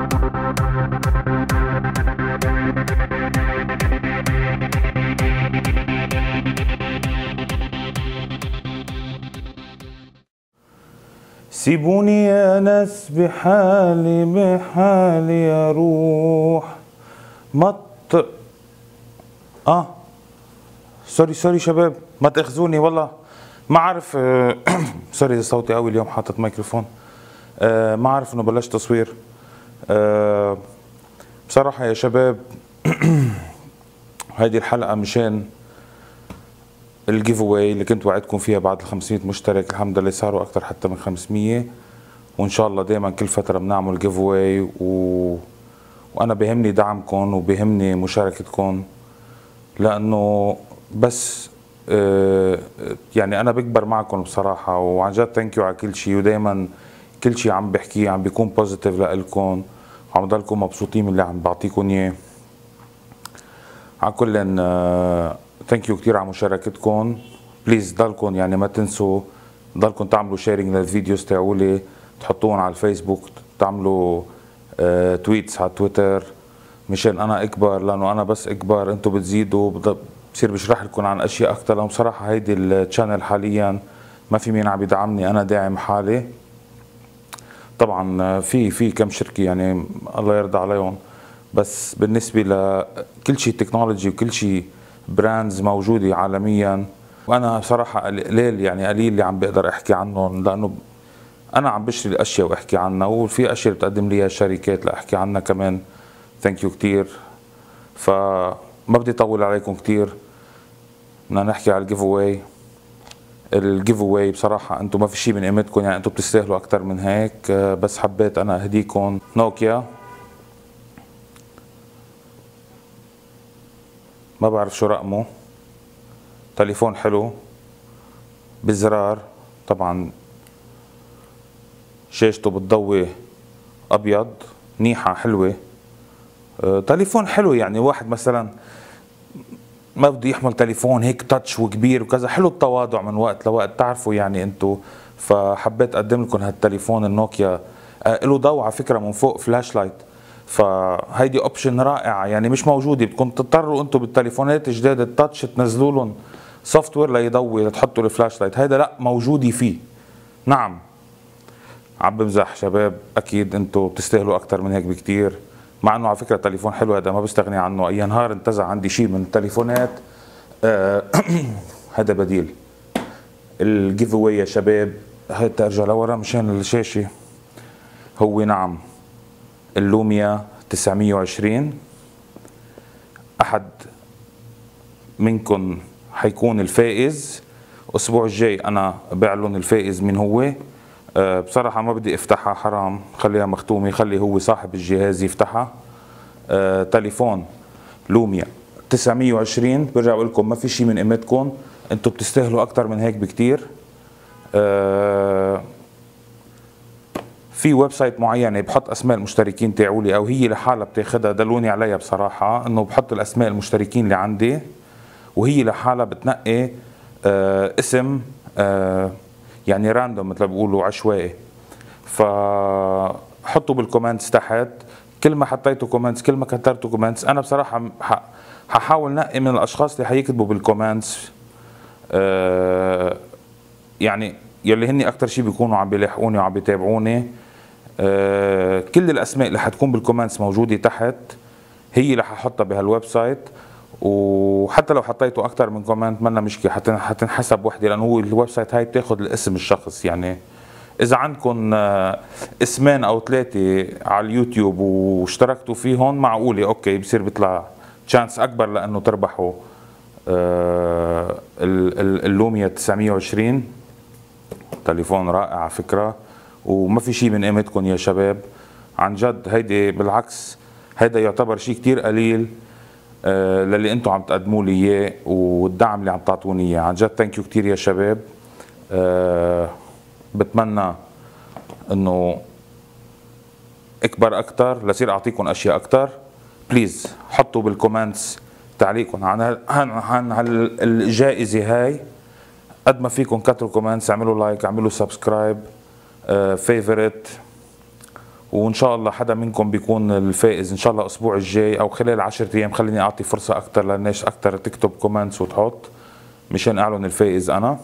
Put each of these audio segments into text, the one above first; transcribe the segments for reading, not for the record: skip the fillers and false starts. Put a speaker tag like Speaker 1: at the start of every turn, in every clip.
Speaker 1: سيبوني يا ناس بحالي بحالي اروح سوري شباب، ما تاخذوني والله، ما عارف. سوري اذا صوتي قوي، اليوم حاطط ميكروفون. ما عارف انه بلشت تصوير. بصراحة يا شباب هيدي الحلقة مشان الجيف اواي اللي كنت وعدكم فيها بعد ال 500 مشترك. الحمد لله صاروا اكثر حتى من 500، وان شاء الله دائما كل فترة بنعمل جيف اواي وانا بهمني دعمكم وبهمني مشاركتكم، لانه بس يعني انا بكبر معكم بصراحة. وعن جد ثانك يو على كل شيء، ودائما كل شيء عم بحكيه عم بيكون بوزيتيف لإلكم، وعم ضلكم مبسوطين من اللي عم بعطيكم اياه. على كل ثانك يو كثير على مشاركتكم. بليز ضلكم يعني ما تنسوا ضلكم تعملوا شيرنج للفيديوز تاعولي، تحطوهم على الفيسبوك، تعملوا تويتس على تويتر مشان انا اكبر، لانه انا بس اكبر انتم بتزيدوا بصير بشرح لكم عن اشياء اكثر. لانه بصراحه هيدي الشانل حاليا ما في مين عم يدعمني، انا داعم حالي. طبعا في كم شركه يعني الله يرضى عليهم، بس بالنسبه لكل شيء تكنولوجي وكل شيء براندز موجوده عالميا، وانا بصراحه قليل يعني قليل اللي عم بقدر احكي عنهم، لانه انا عم بشتري الاشياء واحكي عنها، وفي اشياء بتقدم لي الشركات لاحكي عنها كمان. ثانك يو كثير. فما بدي اطول عليكم كثير، بدنا نحكي على الجيف اواي. الجيف اواي بصراحه انتم ما في شيء من قيمتكم، يعني انتم بتستاهلوا اكثر من هيك. بس حبيت انا اهديكم نوكيا، ما بعرف شو رقمه، تليفون حلو بزرار، طبعا شاشته بتضوي ابيض، منيحه حلوه. تليفون حلو، يعني واحد مثلا ما بده يحمل تليفون هيك تاتش وكبير وكذا، حلو التواضع من وقت لوقت، تعرفوا يعني انتو. فحبيت اقدم لكم هالتليفون النوكيا، له ضوء على فكره من فوق، فلاش لايت. فهيدي اوبشن رائعه يعني مش موجوده، بدكم تضطروا انتم بالتليفونات الجداد التاتش تنزلوا لهم سوفت وير ليضوي لتحطوا الفلاش لايت. هيدا لا موجوده فيه. نعم عم بمزح شباب، اكيد انتم بتستاهلوا اكثر من هيك بكثير. مع انه على فكره تليفون حلو هذا، ما بستغني عنه. اي نهار انتزع عندي شيء من التليفونات هذا بديل. الجيف اواي يا شباب، هات ارجع لورا مشان الشاشه. هو نعم اللوميا 920. احد منكم حيكون الفائز. الاسبوع الجاي انا بعلن الفائز من هو. بصراحة ما بدي افتحها، حرام، خليها مختومة، خلي هو صاحب الجهاز يفتحها. تليفون لوميا 920. برجع بقول لكم ما في شيء من قيمتكم، انتم بتستاهلوا اكثر من هيك بكثير. في ويب سايت معينه بحط اسماء المشتركين تاعولي، او هي لحالها بتاخذها، دلوني عليها بصراحه، انه بحط الاسماء المشتركين اللي عندي، وهي لحالها بتنقي اسم يعني راندوم مثل ما بيقولوا عشوائي. فحطوا بالكومنتس تحت، كل ما حطيتوا كومنتس، كل ما كترتوا كومنتس، انا بصراحه ححاول نقي من الاشخاص اللي حيكتبوا بالكومنتس، يعني يلي هني اكثر شيء بيكونوا عم بيلاحقوني وعم بيتابعوني. كل الاسماء اللي حتكون بالكومنتس موجوده تحت هي اللي ححطها بهالويب سايت. وحتى لو حطيتوا اكثر من كومنت منا مشكله، حتنحسب وحده، لانه هو الويب سايت هاي بتاخذ الاسم الشخص. يعني اذا عندكم اسمين او ثلاثه على اليوتيوب واشتركتوا فيهم، معقوله اوكي بصير بيطلع تشانس اكبر لانه تربحوا اللوميا 920. تليفون رائع على فكره، وما في شيء من قيمتكم يا شباب عن جد. هيدي بالعكس، هيدا يعتبر شيء كثير قليل للي انتم عم تقدموا لي اياه والدعم اللي عم تعطوني اياه. عن جد ثانك يو كثير يا شباب. بتمنى انه اكبر اكثر لصير اعطيكم اشياء اكثر. بليز حطوا بالكومنتس تعليقكم عن الجائزه هاي. قد ما فيكم كتروا كومنتس، اعملوا لايك، اعملوا سبسكرايب، فيفورت، وان شاء الله حدا منكم بيكون الفائز ان شاء الله الاسبوع الجاي او خلال 10 ايام. خليني اعطي فرصه اكثر للناس اكثر تكتب كومنتس وتحط مشان اعلن الفائز انا.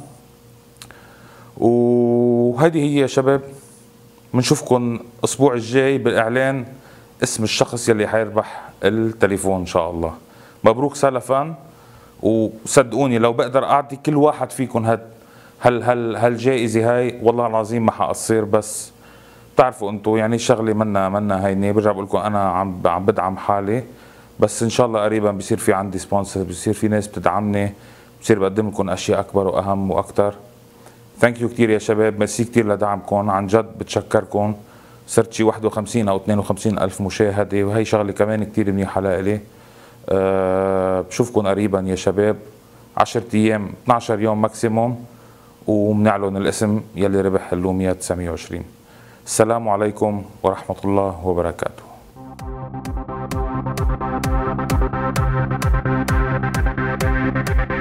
Speaker 1: وهذه هي يا شباب، بنشوفكم الاسبوع الجاي بالاعلان اسم الشخص يلي حيربح التليفون ان شاء الله. مبروك سلفا، وصدقوني لو بقدر اعطي كل واحد فيكم هالجائزه هاي والله العظيم ما حقصر. بس بتعرفوا انتم يعني شغله منا هينه. برجع بقول لكم انا عم بدعم حالي، بس ان شاء الله قريبا بصير في عندي سبونسر، بصير في ناس بتدعمني، بصير بقدم لكم اشياء اكبر واهم واكثر. ثانك يو كثير يا شباب، ميرسي كثير لدعمكم، عن جد بتشكركم. صرت شي 51 او 52 الف مشاهده، وهي شغله كمان كثير منيحه لإلي. بشوفكم قريبا يا شباب، 10 ايام 12 يوم ماكسيموم، وبنعلن الاسم يلي ربح اللوميا 920. السلام عليكم ورحمه الله وبركاته.